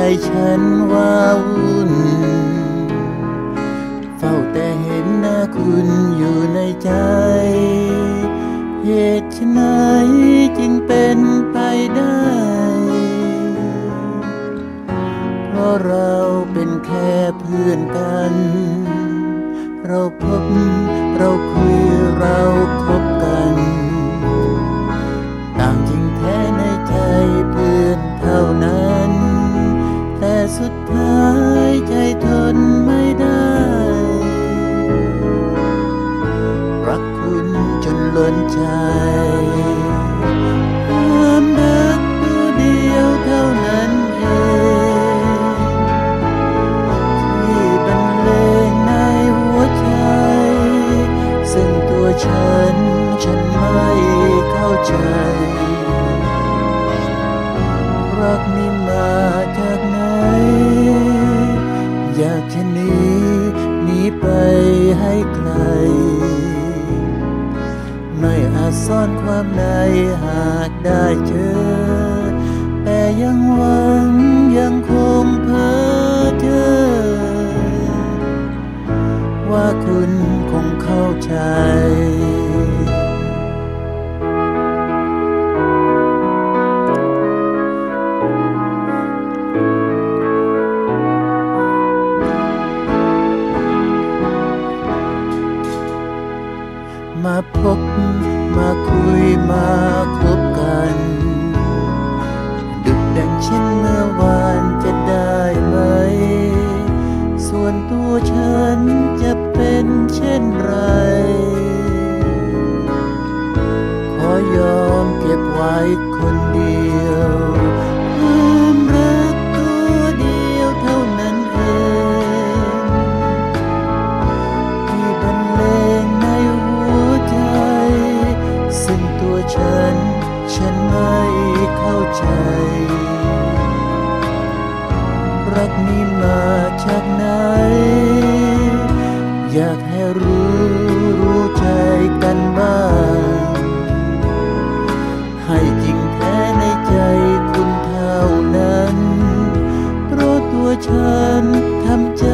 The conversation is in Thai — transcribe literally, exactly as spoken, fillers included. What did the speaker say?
ฉันว้าวุ่นเฝ้าแต่เห็นหน้าคุณอยู่ในใจเหตุไฉนจึงเป็นไปได้เพราะเราเป็นแค่เพื่อนกันเราพบเราคุยเราคบกันต่างจริงแท้ในใจเพื่อนเท่านั้นแต่สุดท้ายใจทนไม่ได้รักคุณจนล้นใจความรักตัวเดียวเท่านั้นเองที่บรรเลงในหัวใจซึ่งตัวฉันฉันไม่เข้าใจรักนี้มาจากไหนอยากจะหนีหนีไปให้ไกลไม่อาจซ่อนความในหากได้เจอแต่ยังหวังยังคงเพ้อเจ้อว่าคุณคงเข้าใจมาพบมาคุยมาคบกันดึกดังเช่นเมื่อวานจะได้ไหมส่วนตัวฉันจะเป็นเช่นไรขอยอมเก็บไว้คนเดียวความรักตัวเดียวเท่านั้นเองที่บรรเลงในหัวใจซึ่งตัวฉันฉันไม่เข้าใจรักนี้มาจากไหนอยากให้รู้รู้ใจกันบ้างให้จริงแท้ในใจคุณเท่านั้นเพราะตัวฉันทำใจ